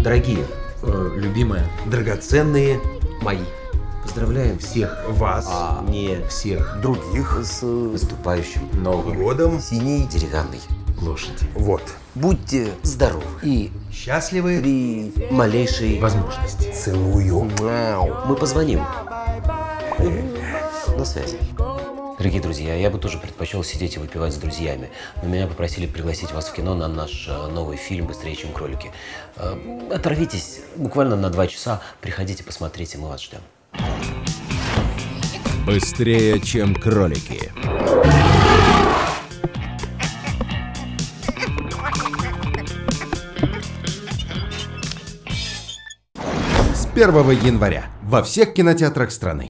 Дорогие, любимые, драгоценные мои, Поздравляем всех вас, не всех других с наступающим Новым годом синей деревянной лошади. Вот. Будьте здоровы и Счастливы при малейшей возможности. Целую. Мы позвоним. На связи. Дорогие друзья, я бы тоже предпочел сидеть и выпивать с друзьями, но меня попросили пригласить вас в кино на наш новый фильм «Быстрее, чем кролики». Оторвитесь буквально на 2 часа, приходите, посмотрите, мы вас ждем. Быстрее, чем кролики. С 1 января во всех кинотеатрах страны.